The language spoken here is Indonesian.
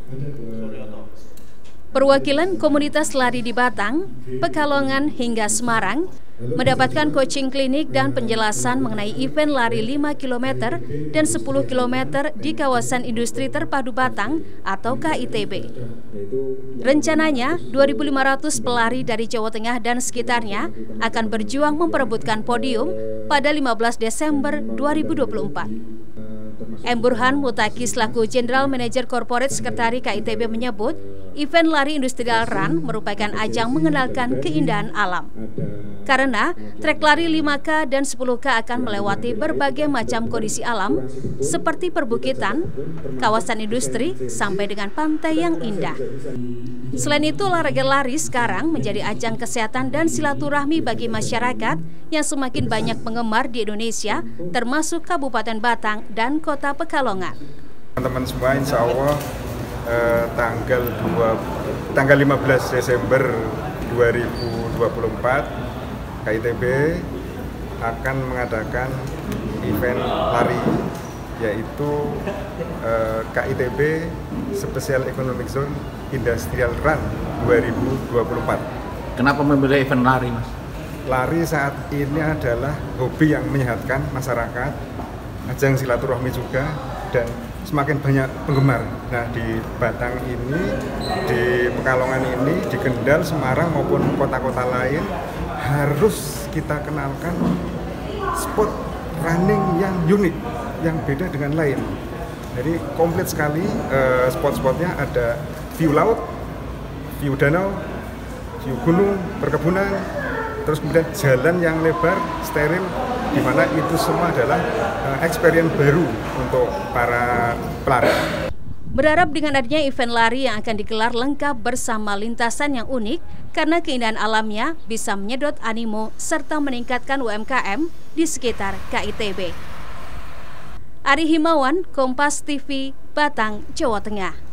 Perwakilan komunitas lari di Batang, Pekalongan hingga Semarang mendapatkan coaching klinik dan penjelasan mengenai event lari 5 km dan 10 km di kawasan industri terpadu Batang atau KITB. Rencananya, 2.500 pelari dari Jawa Tengah dan sekitarnya akan berjuang memperebutkan podium pada 15 Desember 2024. M. Burhan Mutaki selaku General Manager Corporate Sekretari KITB menyebut, event lari Industrial Run merupakan ajang mengenalkan keindahan alam. Karena trek lari 5K dan 10K akan melewati berbagai macam kondisi alam seperti perbukitan, kawasan industri, sampai dengan pantai yang indah. Selain itu, olahraga lari sekarang menjadi ajang kesehatan dan silaturahmi bagi masyarakat yang semakin banyak penggemar di Indonesia, termasuk Kabupaten Batang dan Kota Pekalongan. Teman-teman semua, insya Allah tanggal 15 Desember 2024 KITB akan mengadakan event lari, yaitu KITB Special Economic Zone Industrial Run 2024. Kenapa memilih event lari, Mas? Lari saat ini adalah hobi yang menyehatkan masyarakat, ajang silaturahmi juga, dan semakin banyak penggemar. Nah, di Batang ini, di Pekalongan ini, di Kendal, Semarang maupun kota-kota lain harus kita kenalkan spot running yang unik, yang beda dengan lain. Jadi komplit sekali spot-spotnya, ada view laut, view danau, view gunung, perkebunan, terus kemudian jalan yang lebar, steril, di mana itu semua adalah experience baru untuk para pelari. Berharap dengan adanya event lari yang akan digelar lengkap bersama lintasan yang unik, karena keindahan alamnya bisa menyedot animo serta meningkatkan UMKM di sekitar KITB. Ari Himawan, Kompas TV, Batang, Jawa Tengah.